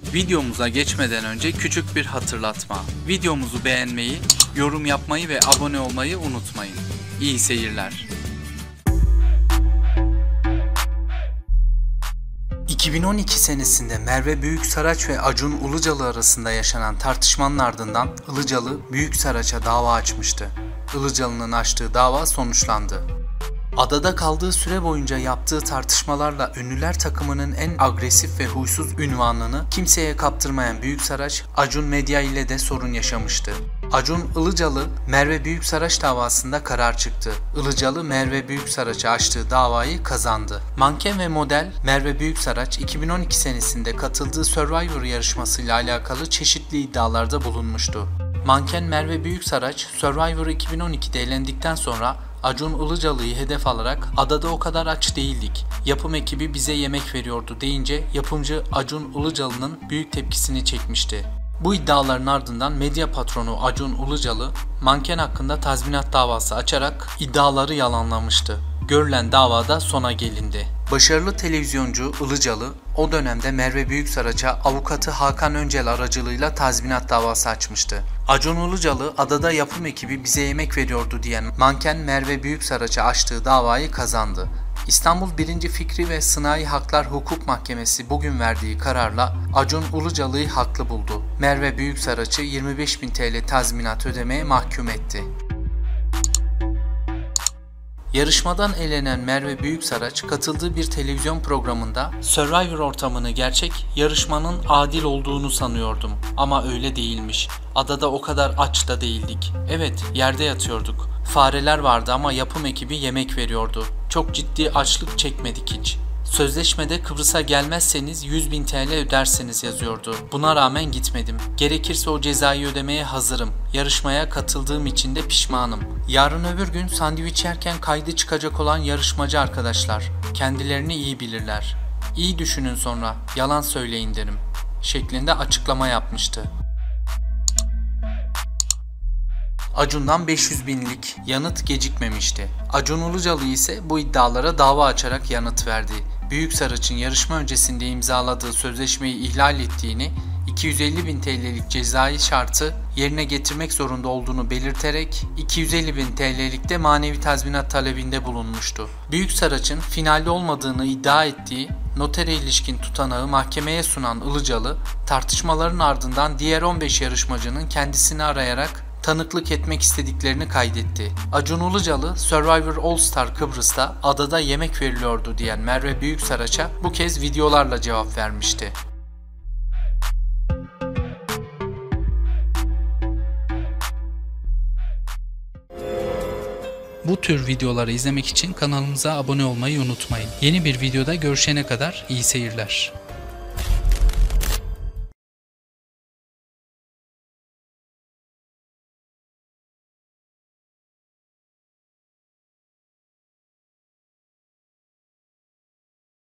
Videomuza geçmeden önce küçük bir hatırlatma. Videomuzu beğenmeyi, yorum yapmayı ve abone olmayı unutmayın. İyi seyirler. 2012 senesinde Merve Büyüksaraç ve Acun Ilıcalı arasında yaşanan tartışmanın ardından Ilıcalı Büyüksaraç'a dava açmıştı. Ilıcalı'nın açtığı dava sonuçlandı. Adada kaldığı süre boyunca yaptığı tartışmalarla ünlüler takımının en agresif ve huysuz ünvanını kimseye kaptırmayan Büyüksaraç, Acun Medya ile de sorun yaşamıştı. Acun Ilıcalı, Merve Büyüksaraç davasında karar çıktı. Ilıcalı, Merve Büyüksaraç'a açtığı davayı kazandı. Manken ve model Merve Büyüksaraç, 2012 senesinde katıldığı Survivor yarışmasıyla alakalı çeşitli iddialarda bulunmuştu. Manken Merve Büyüksaraç, Survivor 2012'de elendikten sonra Acun Ilıcalı'yı hedef alarak "Adada o kadar aç değildik, yapım ekibi bize yemek veriyordu" deyince yapımcı Acun Ilıcalı'nın büyük tepkisini çekmişti. Bu iddiaların ardından medya patronu Acun Ilıcalı, manken hakkında tazminat davası açarak iddiaları yalanlamıştı. Görülen davada sona gelindi. Başarılı televizyoncu Ilıcalı, o dönemde Merve Büyüksaraç'a avukatı Hakan Öncel aracılığıyla tazminat davası açmıştı. Acun Ilıcalı, "Adada yapım ekibi bize yemek veriyordu" diyen manken Merve Büyüksaraç'a açtığı davayı kazandı. İstanbul 1. Fikri ve Sınai Haklar Hukuk Mahkemesi bugün verdiği kararla Acun Ilıcalı'yı haklı buldu. Merve Büyüksaraç'ı 25.000 TL tazminat ödemeye mahkum etti. Yarışmadan elenen Merve Büyüksaraç katıldığı bir televizyon programında "Survivor ortamını gerçek, yarışmanın adil olduğunu sanıyordum ama öyle değilmiş. Adada o kadar aç da değildik. Evet, yerde yatıyorduk. Fareler vardı ama yapım ekibi yemek veriyordu. Çok ciddi açlık çekmedik hiç. Sözleşmede Kıbrıs'a gelmezseniz 100.000 TL öderseniz yazıyordu. Buna rağmen gitmedim. Gerekirse o cezayı ödemeye hazırım. Yarışmaya katıldığım için de pişmanım. Yarın öbür gün sandviç yerken kaydı çıkacak olan yarışmacı arkadaşlar. Kendilerini iyi bilirler. İyi düşünün sonra, yalan söyleyin derim" şeklinde açıklama yapmıştı. Acun'dan 500.000'lik yanıt gecikmemişti. Acun Ilıcalı ise bu iddialara dava açarak yanıt verdi. Büyüksaraç'ın yarışma öncesinde imzaladığı sözleşmeyi ihlal ettiğini, 250.000 TL'lik cezai şartı yerine getirmek zorunda olduğunu belirterek 250.000 TL'lik de manevi tazminat talebinde bulunmuştu. Büyüksaraç'ın finalde olmadığını iddia ettiği notere ilişkin tutanağı mahkemeye sunan Ilıcalı, tartışmaların ardından diğer 15 yarışmacının kendisini arayarak tanıklık etmek istediklerini kaydetti. Acun Ilıcalı, Survivor All Star Kıbrıs'ta adada yemek veriliyordu diyen Merve Büyüksaraç'a bu kez videolarla cevap vermişti. Bu tür videoları izlemek için kanalımıza abone olmayı unutmayın. Yeni bir videoda görüşene kadar iyi seyirler.